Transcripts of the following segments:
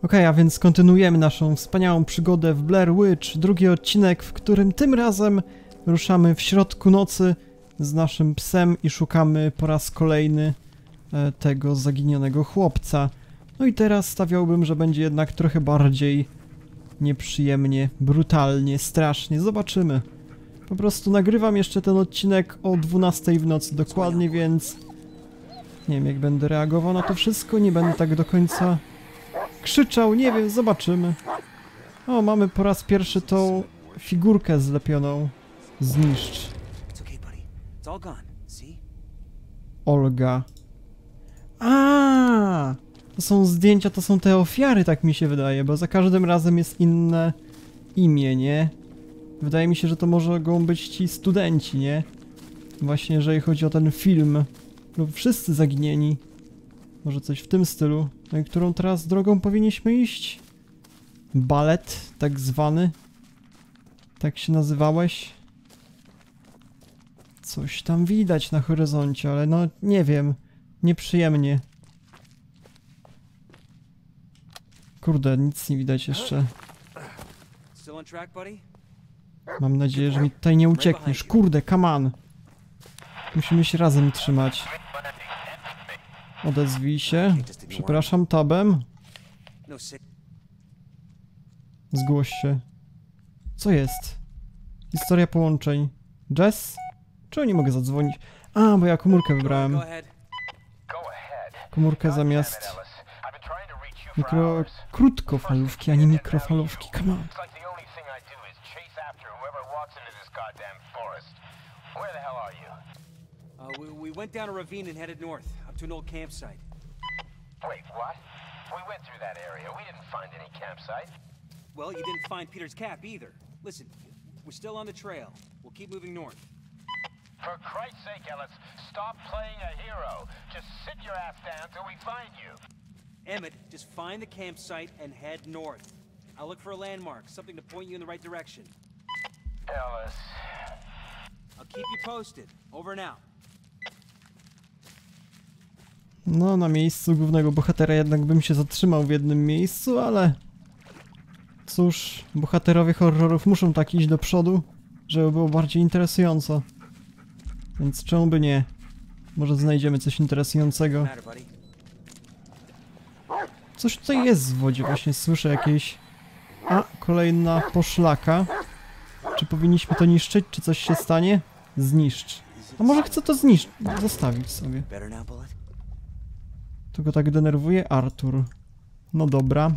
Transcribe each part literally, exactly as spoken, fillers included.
Okej, a więc kontynuujemy naszą wspaniałą przygodę w Blair Witch, drugi odcinek, w którym tym razem ruszamy w środku nocy z naszym psem i szukamy po raz kolejny e, tego zaginionego chłopca. No i teraz stawiałbym, że będzie jednak trochę bardziej nieprzyjemnie, brutalnie, strasznie. Zobaczymy. Po prostu nagrywam jeszcze ten odcinek o dwunastej w nocy dokładnie, więc nie wiem, jak będę reagował na to wszystko, nie będę tak do końca krzyczał, nie wiem, zobaczymy. O, mamy po raz pierwszy tą figurkę zlepioną. Zniszcz. Olga. A, to są zdjęcia, to są te ofiary, tak mi się wydaje, bo za każdym razem jest inne imię, nie? Wydaje mi się, że to mogą być ci studenci, nie? Właśnie jeżeli chodzi o ten film. Lub wszyscy zaginieni. Może coś w tym stylu. No i którą teraz drogą powinniśmy iść? Balet, tak zwany. Tak się nazywałeś? Coś tam widać na horyzoncie, ale no nie wiem. Nieprzyjemnie. Kurde, nic nie widać jeszcze. Mam nadzieję, że mi tutaj nie uciekniesz. Kurde, come on. Musimy się razem trzymać. Odezwij się. Przepraszam, tabem. Zgłoś się. Co jest? Historia połączeń. Jess? Czemu nie mogę zadzwonić? A, bo ja komórkę wybrałem. Komórkę zamiast... Mikro... Krótkofalówki, a nie mikrofalówki. Come on. Uh, we, we went down a ravine and headed north, up to an old campsite. Wait, what? We went through that area. We didn't find any campsite. Well, you didn't find Peter's cap either. Listen, we're still on the trail. We'll keep moving north. For Christ's sake, Ellis, stop playing a hero. Just sit your ass down till we find you. Emmett, just find the campsite and head north. I'll look for a landmark, something to point you in the right direction. Ellis. I'll keep you posted. Over and out. No, na miejscu głównego bohatera jednak bym się zatrzymał w jednym miejscu, ale... Cóż, bohaterowie horrorów muszą tak iść do przodu, żeby było bardziej interesująco. Więc czemu by nie? Może znajdziemy coś interesującego. Coś tutaj jest w wodzie, właśnie słyszę jakieś... A, kolejna poszlaka. Czy powinniśmy to niszczyć, czy coś się stanie? Zniszcz. A może chcę to zniszczyć, zostawić sobie. To go tak denerwuje? Artur. No dobra.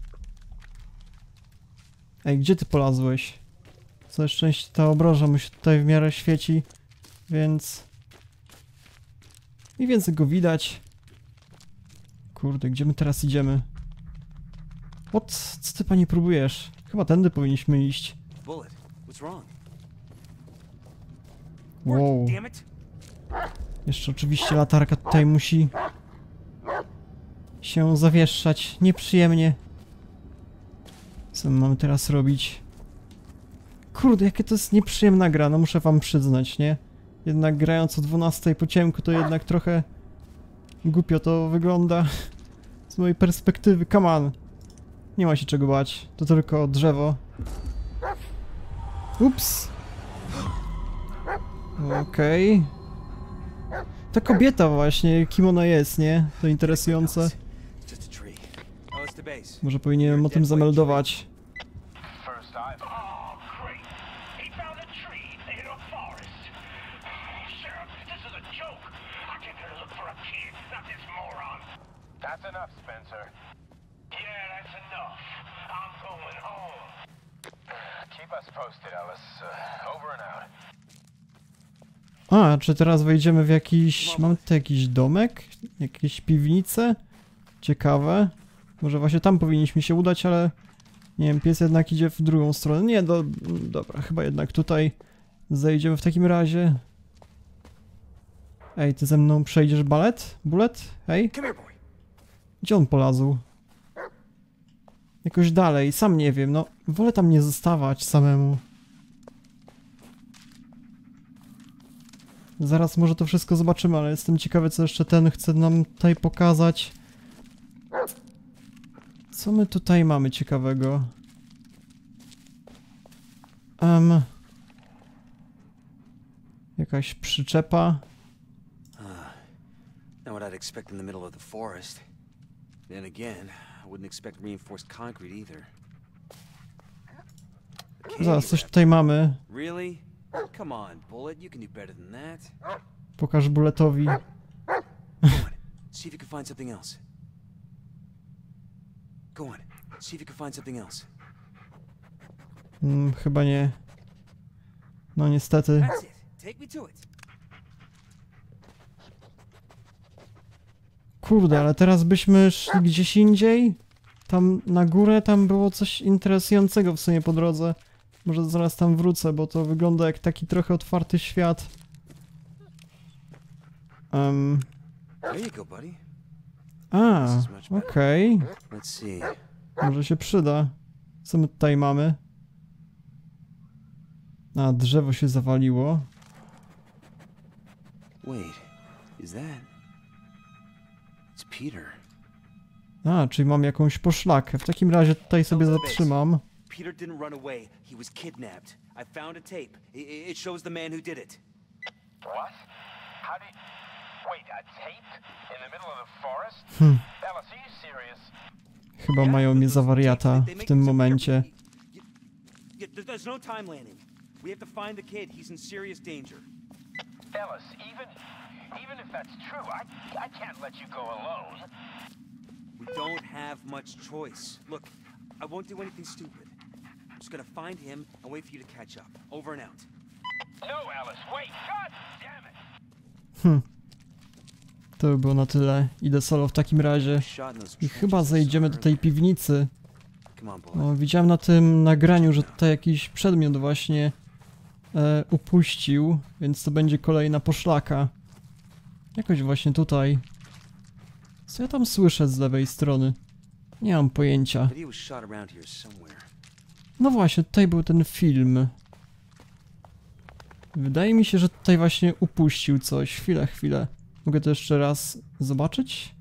Ej, gdzie ty polazłeś? Całe szczęście ta obroża mu się tutaj w miarę świeci, więc... Mniej więcej go widać. Kurde, gdzie my teraz idziemy? What? Co ty, panie, próbujesz? Chyba tędy powinniśmy iść. Wow. Jeszcze oczywiście latarka tutaj musi się zawieszać. Nieprzyjemnie. Co my mamy teraz robić? Kurde, jakie to jest nieprzyjemna gra, no muszę wam przyznać, nie? Jednak grając o dwunastej po ciemku to jednak trochę głupio to wygląda z mojej perspektywy. Come on. Nie ma się czego bać, to tylko drzewo. Ups. Okej. Okay. Ta kobieta właśnie, kim ona jest, nie? To interesujące. Może powinienem o tym zameldować. That's enough, Spencer. Yeah, that's enough. I'm going home. Keep us posted, Ellis. Uh, over and out. A, czy teraz wejdziemy w jakiś... Mamy tu jakiś domek? Jakieś piwnice? Ciekawe. Może właśnie tam powinniśmy się udać, ale... Nie wiem, pies jednak idzie w drugą stronę. Nie, do... dobra, chyba jednak tutaj zejdziemy w takim razie. Ej, ty ze mną przejdziesz balet? Bullet? Hej? Gdzie on polazł? Jakoś dalej, sam nie wiem, no... Wolę tam nie zostawać samemu. Zaraz może to wszystko zobaczymy, ale jestem ciekawy, co jeszcze ten chce nam tutaj pokazać. Co my tutaj mamy ciekawego? Um, jakaś przyczepa. Not what I'd expect in the middle of the forest. Then again, I wouldn't expect reinforced concrete either. Zaraz, coś tutaj mamy. Really? Come on, Bullet, you can do better than that. Pokaż Bulletowi. Go on, see if you can find something else. Go on, see if you can find something else. Hmm, chyba nie. No niestety. That's it. Take me to it. Kurde, ale teraz byśmy szli gdzieś indziej? Tam na górę, tam było coś interesującego w sumie po drodze. Może zaraz tam wrócę, bo to wygląda jak taki trochę otwarty świat. Um. There you go, buddy. A, okej. Okay. Let's see. Może się przyda. Co my tutaj mamy? A, drzewo się zawaliło. Wait, is that? It's Peter. A, czyli mam jakąś poszlakę. W takim razie tutaj sobie zatrzymam. Peter didn't run away. He was kidnapped. I found a tape. It, it shows the man who did it. What? How do you... Wait, a tape? In the middle of the forest? Hmm. Alice, are you serious? Chyba mają mnie za wariata w tym momencie. There's no time landing. We have to find the kid. He's in serious danger. Alice, even... Even if that's true, I, I can't let you go alone. We don't have much choice. Look, I won't do anything stupid. I'm just gonna find him and wait for you to catch up. Over and out. No, Alice, wait! God damn it! Hmm. To by było na tyle. Idę solo w takim razie. I chyba zejdziemy do tej piwnicy. No, widziałem na tym nagraniu, że tutaj jakiś przedmiot właśnie e, upuścił, więc to będzie kolejna poszlaka. Jakoś właśnie tutaj. Co ja tam słyszę z lewej strony? Nie mam pojęcia. No właśnie, tutaj był ten film. Wydaje mi się, że tutaj właśnie upuścił coś. Chwilę, chwilę. Mogę to jeszcze raz zobaczyć?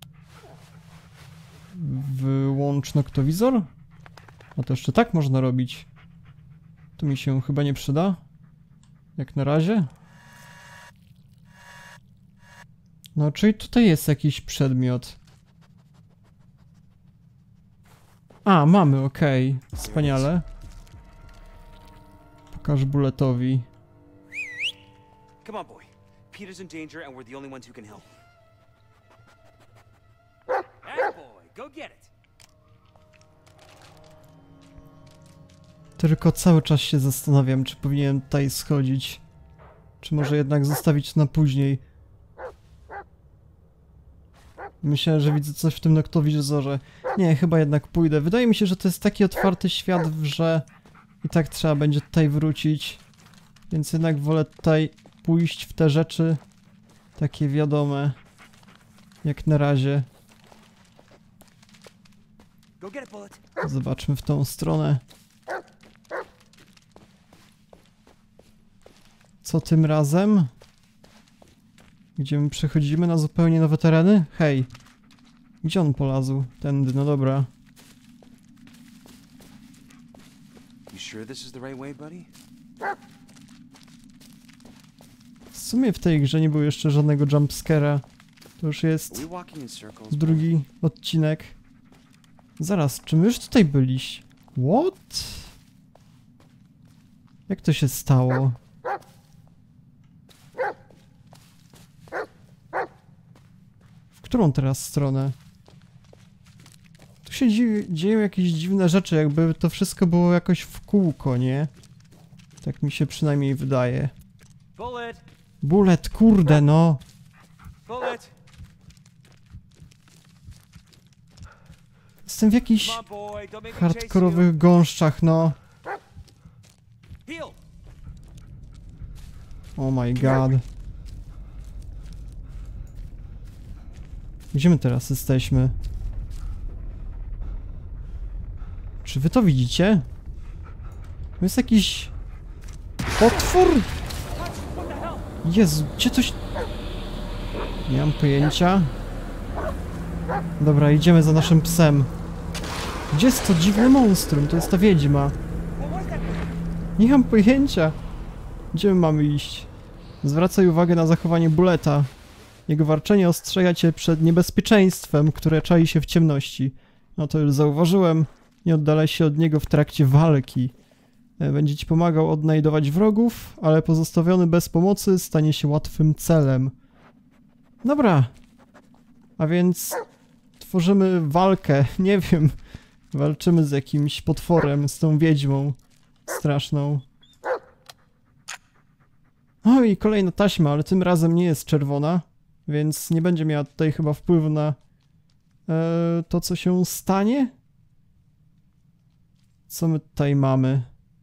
Wyłącz noktowizor? A to jeszcze tak można robić. To mi się chyba nie przyda. Jak na razie. No, czyli tutaj jest jakiś przedmiot. A, mamy, okej. Okay. Wspaniale. Pokaż Bulletowi. Come on, boy. Peter's in danger and we're the only ones who can help. Hey, boy, go get it. Tylko cały czas się zastanawiam, czy powinienem tutaj schodzić. Czy może jednak zostawić na później. Myślałem, że widzę coś w tym noktowizorze. Nie, chyba jednak pójdę. Wydaje mi się, że to jest taki otwarty świat, że i tak trzeba będzie tutaj wrócić. Więc jednak wolę tutaj pójść w te rzeczy takie wiadome. Jak na razie. Zobaczmy w tą stronę. Co tym razem? Gdzie my przechodzimy na zupełnie nowe tereny? Hej! Gdzie on polazł? Tędy, no dobra. W sumie w tej grze nie było jeszcze żadnego jumpscare'a. To już jest drugi odcinek. Zaraz, czy my już tutaj byliśmy? What? Jak to się stało? W którą teraz stronę? Tu się dzie dzieją jakieś dziwne rzeczy, jakby to wszystko było jakoś w kółko, nie? Tak mi się przynajmniej wydaje. Bullet! Bullet, kurde no! Bullet! Jestem w jakichś hardkorowych gąszczach, no. Oh my god. Gdzie my teraz jesteśmy? Czy wy to widzicie? To jest jakiś potwór? Jezu, gdzie coś... Nie mam pojęcia. Dobra, idziemy za naszym psem. Gdzie jest to dziwne monstrum? To jest ta wiedźma. Nie mam pojęcia. Gdzie my mamy iść? Zwracaj uwagę na zachowanie Bulleta. Jego warczenie ostrzega cię przed niebezpieczeństwem, które czai się w ciemności. No to już zauważyłem. Nie oddalaj się od niego w trakcie walki. Będzie ci pomagał odnajdować wrogów, ale pozostawiony bez pomocy stanie się łatwym celem. Dobra. A więc tworzymy walkę. Nie wiem. Walczymy z jakimś potworem, z tą wiedźmą straszną. O i kolejna taśma, ale tym razem nie jest czerwona, więc nie będzie miała tutaj chyba wpływu na e, to, co się stanie. Co my tutaj mamy?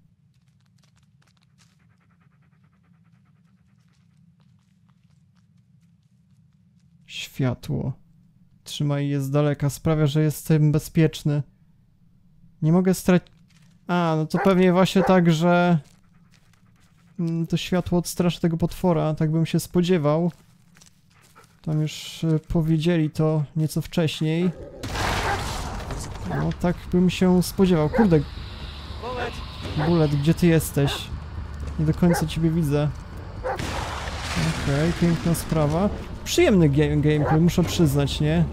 Światło. Trzymaj je z daleka, sprawia, że jestem bezpieczny. Nie mogę stracić... A, no to pewnie właśnie tak, że... To światło odstraszy tego potwora, tak bym się spodziewał. Tam już y, powiedzieli to nieco wcześniej. No tak bym się spodziewał. Kurde. Bullet, gdzie ty jesteś? Nie do końca ciebie widzę. Okej, okay, piękna sprawa. Przyjemny game gameplay, muszę przyznać, nie?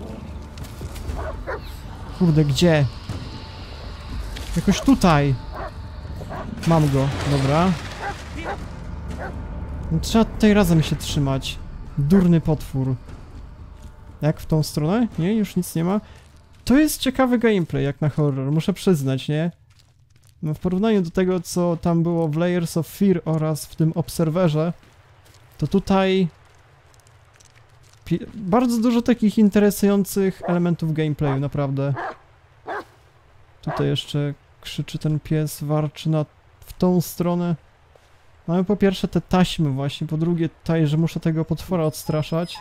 Kurde, gdzie? Jakoś tutaj. Mam go, dobra. No, trzeba tutaj razem się trzymać. Durny potwór. Jak w tą stronę? Nie, już nic nie ma. To jest ciekawy gameplay, jak na horror, muszę przyznać, nie? No, w porównaniu do tego, co tam było w Layers of Fear oraz w tym Obserwerze, to tutaj bardzo dużo takich interesujących elementów gameplayu, naprawdę. Tutaj jeszcze krzyczy ten pies, warczy na, w tą stronę. Mamy po pierwsze te taśmy właśnie, po drugie tutaj, że muszę tego potwora odstraszać.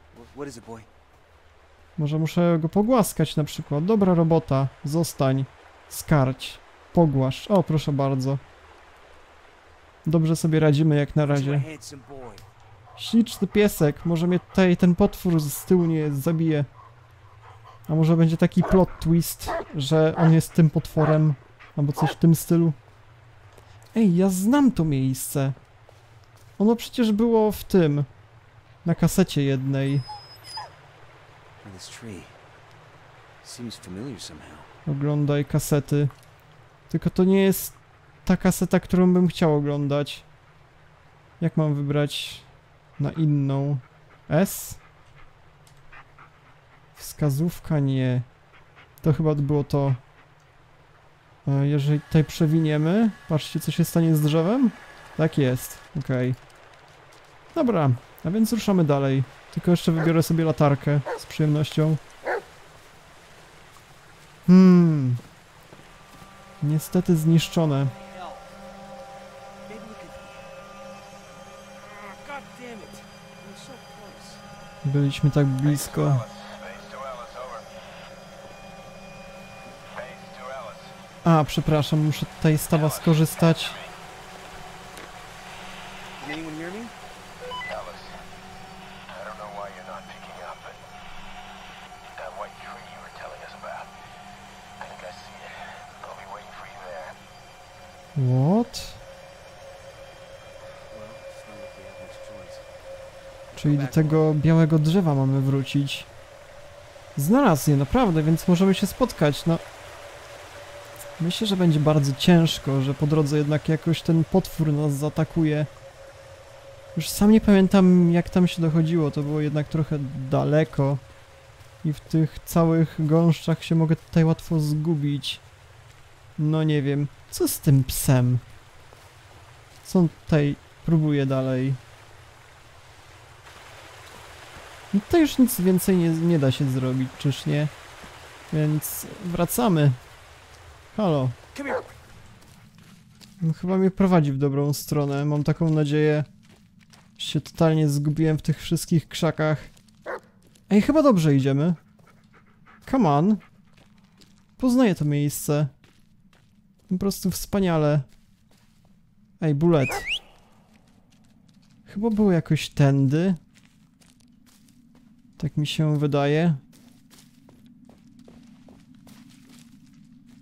Może muszę go pogłaskać na przykład. Dobra robota, zostań, skarć, pogłaszcz. O, proszę bardzo. Dobrze sobie radzimy jak na razie. Śliczny piesek, może mnie tutaj ten potwór z tyłu nie zabije. A może będzie taki plot twist, że on jest tym potworem, albo coś w tym stylu. Ej, ja znam to miejsce. Ono przecież było w tym, na kasecie jednej. Oglądaj kasety. Tylko to nie jest ta kaseta, którą bym chciał oglądać. Jak mam wybrać na inną? S? Wskazówka nie. To chyba było to. Jeżeli tutaj przewiniemy, patrzcie, co się stanie z drzewem. Tak jest, okej. Okay. Dobra, a więc ruszamy dalej. Tylko jeszcze wybiorę sobie latarkę z przyjemnością. Hmm. Niestety zniszczone. Byliśmy tak blisko. A, przepraszam, muszę tutaj z tawa skorzystać. What? Czyli do tego białego drzewa mamy wrócić. Znalazł je, naprawdę, więc możemy się spotkać, no. Myślę, że będzie bardzo ciężko, że po drodze jednak jakoś ten potwór nas zaatakuje. Już sam nie pamiętam, jak tam się dochodziło, to było jednak trochę daleko. I w tych całych gąszczach się mogę tutaj łatwo zgubić. No nie wiem, co z tym psem? Co on tutaj próbuje dalej? No tutaj już nic więcej nie, nie da się zrobić, czyż nie? Więc wracamy. Halo. Chyba mnie prowadzi w dobrą stronę, mam taką nadzieję. Się totalnie zgubiłem w tych wszystkich krzakach. Ej, chyba dobrze idziemy. Come on. Poznaję to miejsce. Po prostu wspaniale. Ej, Bullet. Chyba było jakoś tędy. Tak mi się wydaje.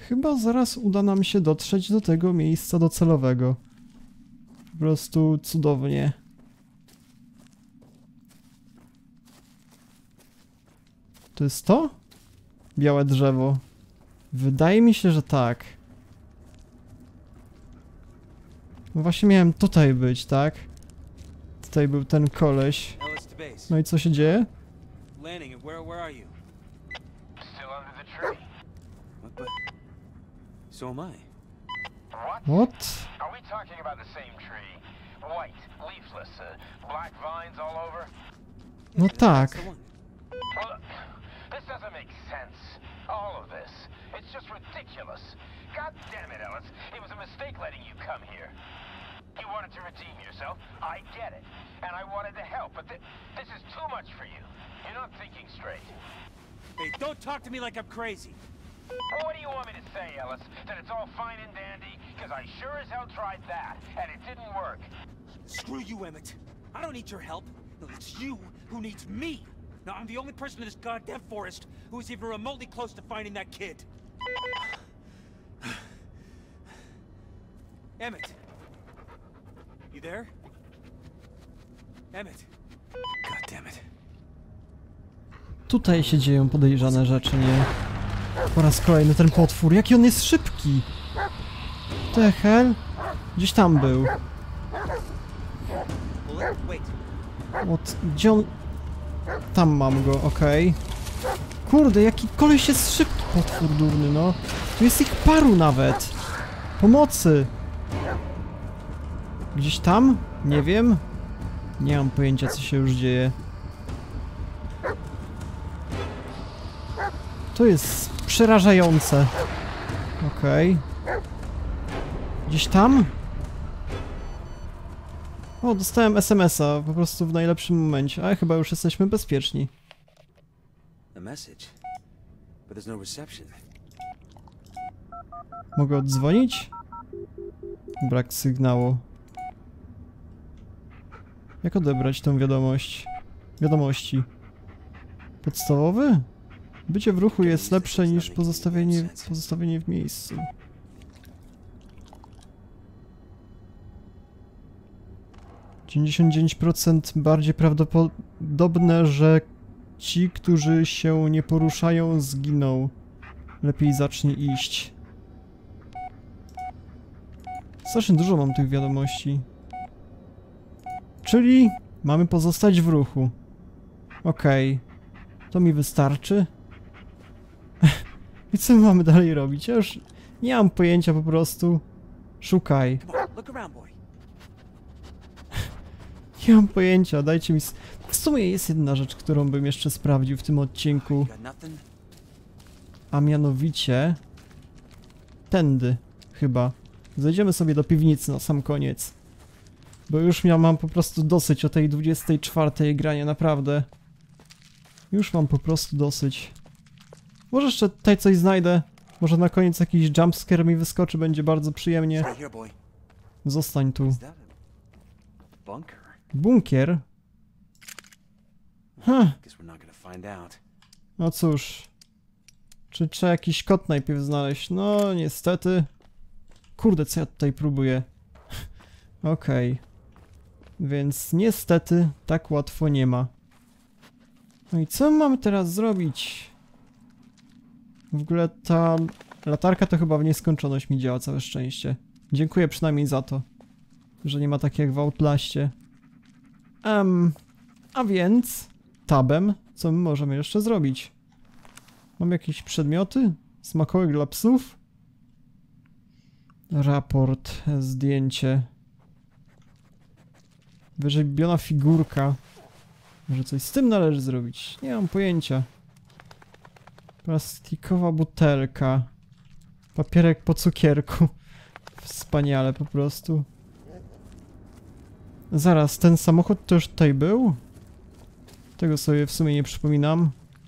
Chyba zaraz uda nam się dotrzeć do tego miejsca docelowego. Po prostu cudownie. To jest to? Białe drzewo. Wydaje mi się, że tak. No właśnie miałem tutaj być, tak? Tutaj był ten koleś. Ellis to base. No i co się dzieje? Landing, and where, where are you? Still under the tree. What, but... So am I. What? What? Are we talking about the same tree? White, leafless, uh, black vines all over? No That's tak. the one. Well, look, this doesn't make sense. All of this. It's just ridiculous. God damn it, Ellis. It was a mistake letting you come here. You wanted to redeem yourself. I get it. And I wanted to help, but th this is too much for you. You're not thinking straight. Hey, don't talk to me like I'm crazy. Well, what do you want me to say, Ellis? That it's all fine and dandy? Because I sure as hell tried that, and it didn't work. Screw you, Emmett. I don't need your help. No, it's you who needs me. Now, I'm the only person in this goddamn forest who is even remotely close to finding that kid. Emmett. You there? Emmett. God damn it. Tutaj się dzieją podejrzane rzeczy, nie? Po raz kolejny ten potwór. Jaki on jest szybki! The hell? Gdzieś tam był. Bullet, wait. Od... Gdzie on... Tam mam go, okej. Kurde, jaki koleś jest szybki potwór durny, no. Tu jest ich paru nawet. Pomocy! Gdzieś tam? Nie wiem. Nie mam pojęcia, co się już dzieje. To jest przerażające. Okej. Gdzieś tam? O, dostałem es em es a po prostu w najlepszym momencie, ale chyba już jesteśmy bezpieczni. A message. But there's no reception. Mogę oddzwonić? Brak sygnału. Jak odebrać tę wiadomość? Wiadomości. Podstawowy? Bycie w ruchu jest lepsze niż pozostawienie, pozostawienie w miejscu. dziewięćdziesiąt dziewięć procent bardziej prawdopodobne, że ci, którzy się nie poruszają, zginą. Lepiej zacznij iść. Strasznie dużo mam tych wiadomości. Czyli mamy pozostać w ruchu. Okej. Okay. To mi wystarczy. I co my mamy dalej robić? Ja już nie mam pojęcia po prostu. Szukaj. Nie mam pojęcia, dajcie mi... S w sumie jest jedna rzecz, którą bym jeszcze sprawdził w tym odcinku. A mianowicie... Tędy, chyba. Zejdziemy sobie do piwnicy na sam koniec. Bo już ja mam po prostu dosyć o tej dwudziestej czwartej grania, naprawdę. Już mam po prostu dosyć. Może jeszcze tutaj coś znajdę. Może na koniec jakiś jumpscare mi wyskoczy, będzie bardzo przyjemnie. Zostań tu. Bunkier? Huh. No cóż. Czy trzeba jakiś kod najpierw znaleźć? No niestety. Kurde, co ja tutaj próbuję? Okej. Okay. Więc niestety tak łatwo nie ma. No i co mamy teraz zrobić? W ogóle ta latarka to chyba w nieskończoność mi działa, całe szczęście. Dziękuję przynajmniej za to, że nie ma tak jak w Outlaście. Um, a więc tabem, co my możemy jeszcze zrobić? Mam jakieś przedmioty? Smakołek dla psów? Raport, zdjęcie. Wyrzeźbiona figurka. Może coś z tym należy zrobić? Nie mam pojęcia. Plastikowa butelka. Papierek po cukierku. Wspaniale po prostu. Zaraz, ten samochód to już tutaj był? Tego sobie w sumie nie przypominam.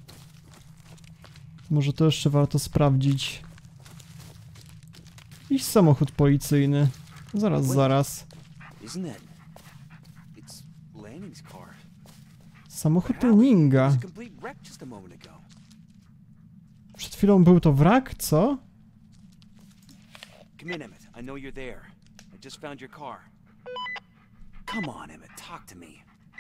Może to jeszcze warto sprawdzić. Jakiś samochód policyjny. Zaraz, zaraz. Samochód Come in, Emmett. I know you're there. I just found your car. Come on, Emmett. Talk to me.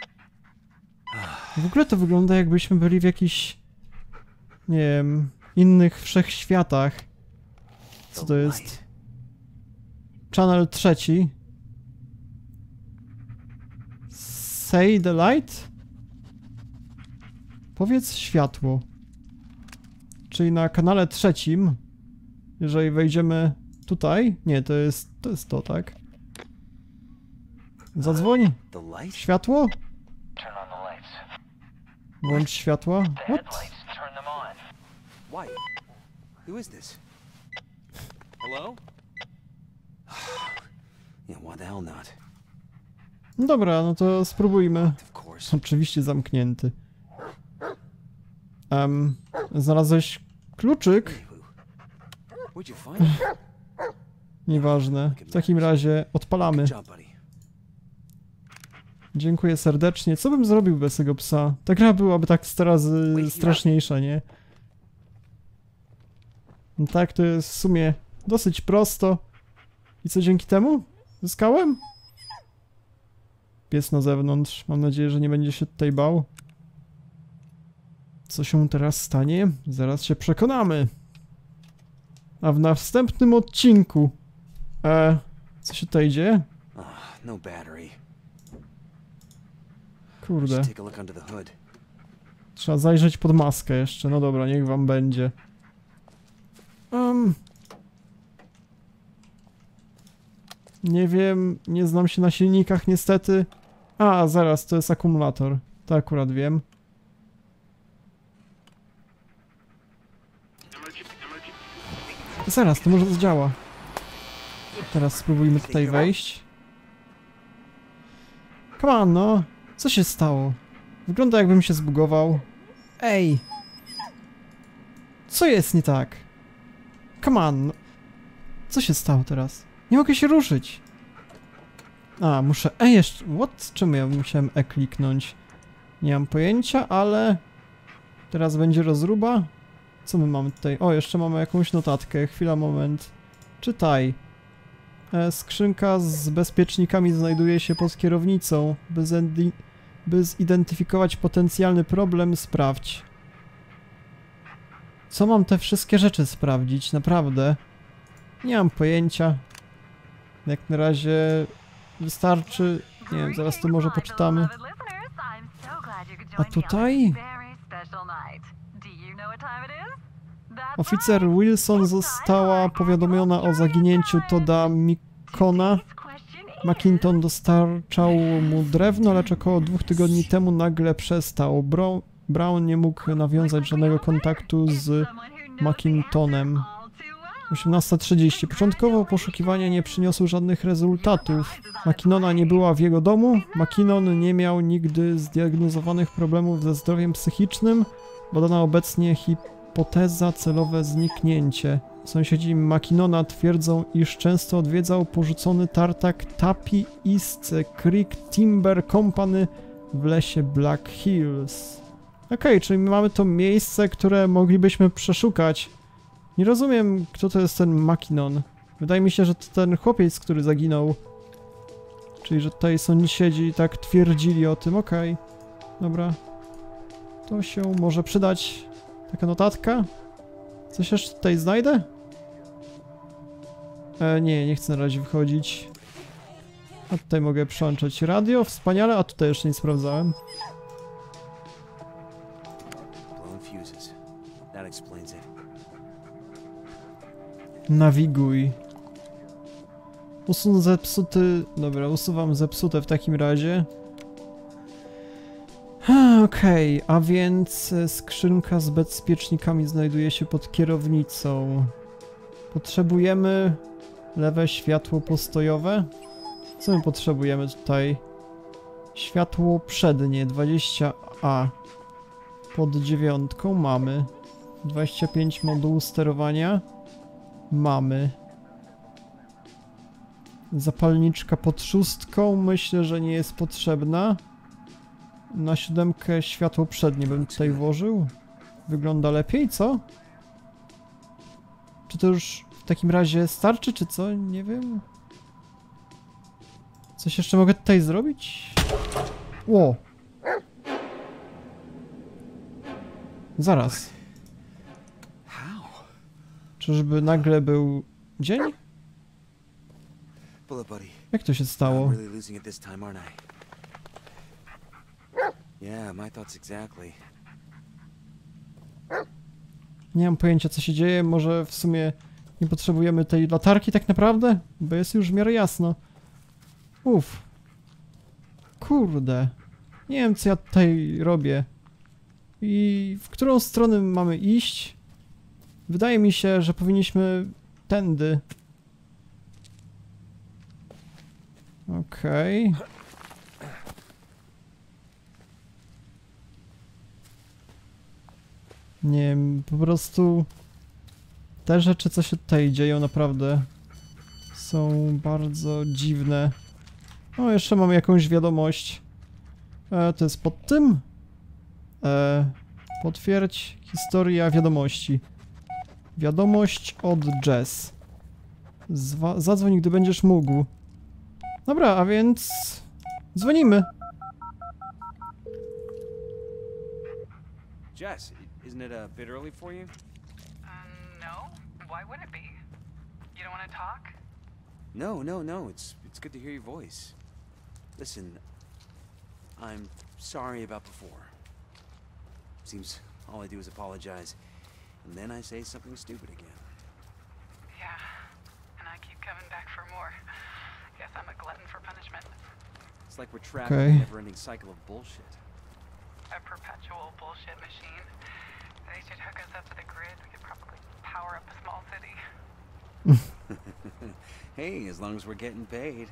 W ogóle to wygląda, jakbyśmy byli w jakichś, nie wiem, innych wszechświatach. Co to jest? Channel trzeci. Say the light? Powiedz światło. Czyli na kanale trzecim, jeżeli wejdziemy tutaj, nie, to jest to, jest to tak? Zadzwoń. Światło? Włącz światła. What? Why? Who is this? Hello? Yeah, why the hell not? No dobra, no to spróbujmy. Of course. Oczywiście zamknięty. Um, znalazłeś kluczyk? Where'd you find it? Nieważne. W takim razie odpalamy. Good job, buddy. Dziękuję serdecznie. Co bym zrobił bez tego psa? Ta gra byłaby tak sto razy straszniejsza, nie? No tak, to jest w sumie dosyć prosto. I co dzięki temu? Zyskałem? Pies na zewnątrz. Mam nadzieję, że nie będzie się tutaj bał. Co się teraz stanie? Zaraz się przekonamy. A w następnym odcinku... E, co się tutaj dzieje? Ah, no battery. Kurde. Should take a look under the hood. Trzeba zajrzeć pod maskę jeszcze. No dobra, niech wam będzie. Um, nie wiem, nie znam się na silnikach niestety. A, zaraz, to jest akumulator. To akurat wiem. Zaraz, to może zadziała. Teraz spróbujmy tutaj wejść. Come on, no. Co się stało? Wygląda, jakbym się zbugował. Ej! Co jest nie tak? Come on! Co się stało teraz? Nie mogę się ruszyć! A, muszę... E, jeszcze... What? Czemu ja musiałem E kliknąć? Nie mam pojęcia, ale... Teraz będzie rozruba. Co my mamy tutaj? O, jeszcze mamy jakąś notatkę. Chwila, moment. Czytaj. E, skrzynka z bezpiecznikami znajduje się pod kierownicą. By, by zidentyfikować potencjalny problem, sprawdź. Co mam te wszystkie rzeczy sprawdzić? Naprawdę? Nie mam pojęcia. Jak na razie wystarczy... Nie wiem, zaraz to może poczytamy. A tutaj? Oficer Wilson została powiadomiona o zaginięciu Todda Mickona. McKinnon dostarczał mu drewno, lecz około dwóch tygodni temu nagle przestał. Bro Brown nie mógł nawiązać żadnego kontaktu z McKinnonem. osiemnasta trzydzieści. Początkowo poszukiwania nie przyniosły żadnych rezultatów. McKinnona nie była w jego domu. McKinnon nie miał nigdy zdiagnozowanych problemów ze zdrowiem psychicznym. Badana obecnie hipoteza celowe zniknięcie. Sąsiedzi McKinnona twierdzą, iż często odwiedzał porzucony tartak Tapi East Creek Timber Company w lesie Black Hills. Okej, okay, czyli mamy to miejsce, które moglibyśmy przeszukać. Nie rozumiem, kto to jest ten McKinnon. Wydaje mi się, że to ten chłopiec, który zaginął. Czyli, że tutaj sąsiedzi i tak twierdzili o tym. Okej, okay. Dobra. To się może przydać. Taka notatka. Coś jeszcze tutaj znajdę? E, nie, nie chcę na razie wchodzić. A tutaj mogę przełączać radio. Wspaniale, a tutaj jeszcze nie sprawdzałem. Nawiguj. Usun zepsuty... Dobra, usuwam zepsute w takim razie. Okej, okay, a więc skrzynka z bezpiecznikami znajduje się pod kierownicą. Potrzebujemy lewe światło postojowe. Co my potrzebujemy tutaj? Światło przednie, dwadzieścia A. Pod dziewiątką mamy. dwadzieścia pięć modułu sterowania. Mamy. Zapalniczka pod szóstką myślę, że nie jest potrzebna. Na siódemkę światło przednie bym tutaj włożył. Wygląda lepiej, co? Czy to już takim razie starczy, czy co? Nie wiem. Coś jeszcze mogę tutaj zrobić? Ło! Zaraz. Czyżby nagle był dzień? Bullet buddy. Jak to się stało? I'm really losing it this time, aren't I? Yeah, my thoughts exactly. Nie mam pojęcia, co się dzieje. Może w sumie nie potrzebujemy tej latarki tak naprawdę? Bo jest już w miarę jasno. Uff. Kurde. Nie wiem, co ja tutaj robię. I w którą stronę mamy iść? Wydaje mi się, że powinniśmy tędy. Okej. Okay. Nie wiem, po prostu te rzeczy, co się tutaj dzieją, naprawdę są bardzo dziwne. O, jeszcze mamy jakąś wiadomość. E, to jest pod tym? E, potwierdź historia wiadomości. Wiadomość od Jess. Zwa zadzwoń, gdy będziesz mógł. Dobra, a więc dzwonimy. Jess, isn't it a bit early for you? Um, no. Why would it be? You don't want to talk? No, no, no. It's it's good to hear your voice. Listen, I'm sorry about before. Seems all I do is apologize, and then I say something stupid again. Yeah. And I keep coming back for more. Guess I'm a glutton for punishment. It's like we're trapped Okay. in a never-ending cycle of bullshit. A perpetual bullshit machine. They should hook us up to the grid. We could probably power up a small city. Hey, as long as we're getting paid.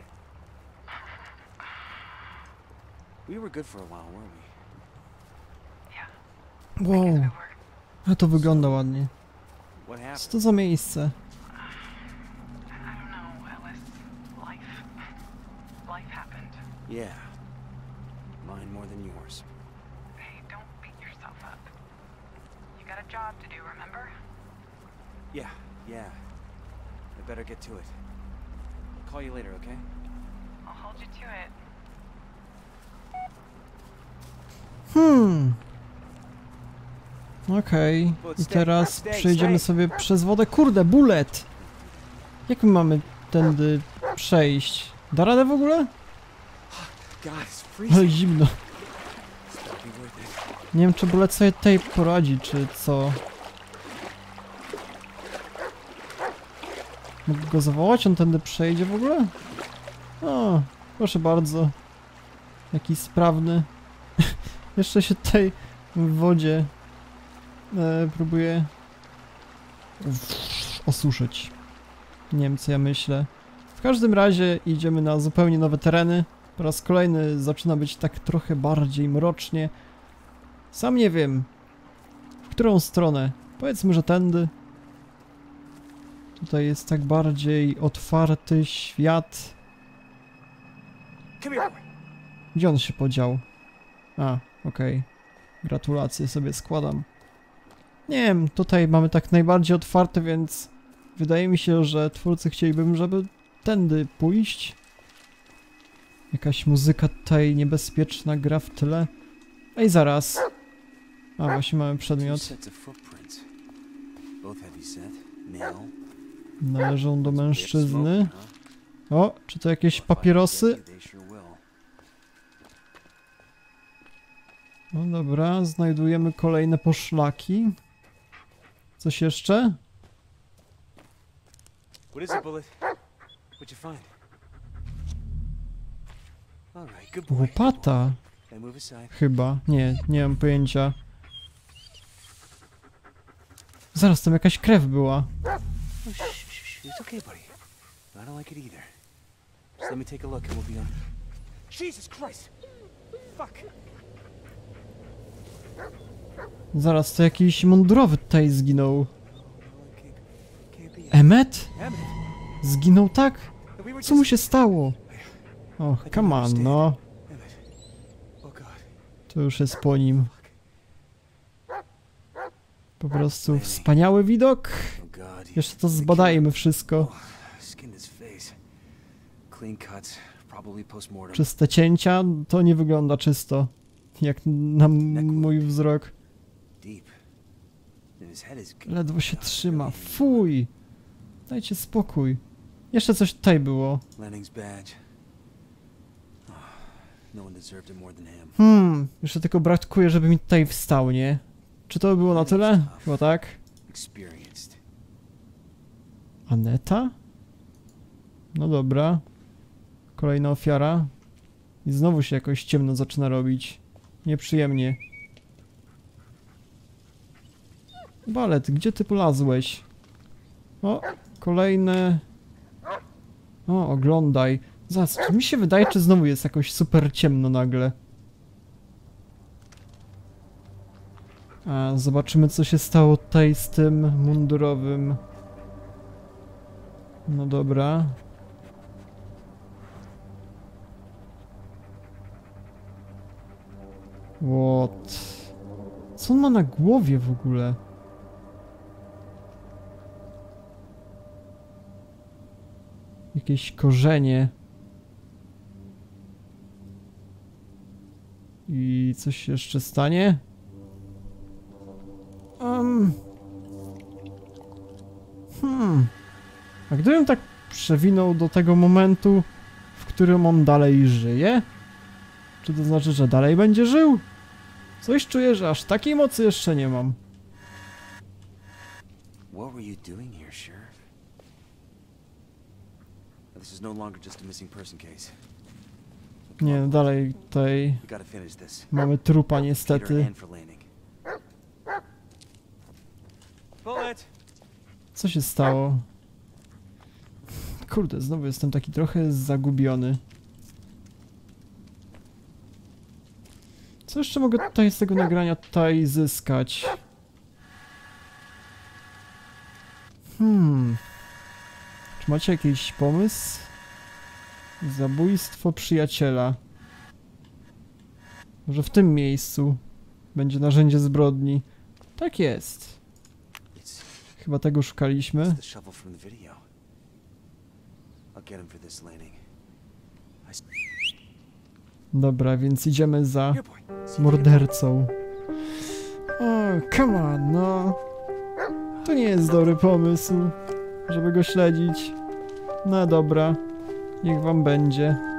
We were good for a while, weren't we? Yeah. Wow, We were. a to wygląda ładnie. What Co happened? to za miejsce? I don't know, Ellis. Life. Life happened. Yeah. Mine more than yours. Hey, don't beat yourself up. You got a job to do, remember? Yeah, yeah. I better get to it. I'll call you later, okay? I'll hold you to it. Hmm. Okej. Okay. I teraz przejdziemy sobie przez wodę. Kurde, bullet! Jak my mamy tędy przejść? Da radę w ogóle? God, it's Ale freezing. zimno. It's gotta be worth it. Nie wiem, czy bullet sobie tutaj poradzi, czy co. Mogę go zawołać? On tędy przejdzie w ogóle? O, proszę bardzo. Jaki sprawny. Jeszcze się tutaj w wodzie e, próbuje osuszyć. Nie wiem, co ja myślę. W każdym razie idziemy na zupełnie nowe tereny. Po raz kolejny zaczyna być tak trochę bardziej mrocznie. Sam nie wiem, w którą stronę. Powiedzmy, że tędy. Tutaj jest tak bardziej otwarty świat. Come here, boy. Gdzie on się podział? A, okej. Okay. Gratulacje sobie składam. Nie wiem, tutaj mamy tak najbardziej otwarte, więc wydaje mi się, że twórcy chcieliby, żeby tędy pójść. Jakaś muzyka tutaj niebezpieczna gra w tle. Ej, zaraz. A, właśnie mamy Two przedmiot. sets of footprints. Both heavy set. Nail. Należą do Bit mężczyzny. smoke, huh? O, czy to jakieś papierosy? They sure will. No dobra, znajdujemy kolejne poszlaki. Coś jeszcze? What is it, Bullet? What'd you find? All right, good boy. Łopata. Okay, move aside. Chyba. Nie, nie mam pojęcia. Zaraz, tam jakaś krew była. Oh, shh, shh, shh. It's okay, buddy. I don't like it either. Just let me take a look and we'll be on. Jesus Christ! Fuck! Zaraz, to jakiś mundurowy tutaj zginął. Can't, can't be it. Emmet? Emmett! Zginął tak? We were Co mu just... się stało? O, come on, no. Emmett. Oh God. To już jest po nim. Po prostu wspaniały widok. Oh God, Jeszcze to zbadajmy wszystko. Oh, skinned his face. Clean cuts, probably post-mortem. Czyste cięcia to nie wygląda czysto. Jak na mój wzrok. Deep. And his head is Ledwo się trzyma. Fuj! Dajcie spokój. Jeszcze coś tutaj było. Lenning's badge. Oh, no one deserved it more than him. Hmm, jeszcze tylko brakuje, żeby mi tutaj wstał, nie? Czy to było na tyle? Chyba tak. Experienced. Aneta? No dobra. Kolejna ofiara. I znowu się jakoś ciemno zaczyna robić. Nieprzyjemnie. Balet, gdzie ty polazłeś? O, kolejne... O, oglądaj. Zaraz, czy mi się wydaje, czy znowu jest jakoś super ciemno nagle? A, zobaczymy, co się stało tutaj z tym mundurowym. No dobra. What? Co on ma na głowie w ogóle? Jakieś korzenie. I coś się jeszcze stanie? Um. Hmm. A gdybym tak przewinął do tego momentu, w którym on dalej żyje? Czy to znaczy, że dalej będzie żył? Coś czuję, że aż takiej mocy jeszcze nie mam. What were you doing here, Sheriff? This is no longer just a missing person case. Nie, dalej tutaj We gotta finish this. mamy trupa Peter niestety. and for Lanning. Bullet! Co się stało? Kurde, znowu jestem taki trochę zagubiony. Co jeszcze mogę tutaj z tego nagrania tutaj zyskać? Hmm. Czy macie jakiś pomysł? Zabójstwo przyjaciela. Może w tym miejscu będzie narzędzie zbrodni. Tak jest. It's, Chyba tego szukaliśmy. it's the shovel from the video. I'll get him for this, Lanning. I s- Dobra, więc idziemy za Here, boy. See, mordercą. O, come on, no. To nie jest dobry pomysł, żeby go śledzić. No dobra, niech wam będzie.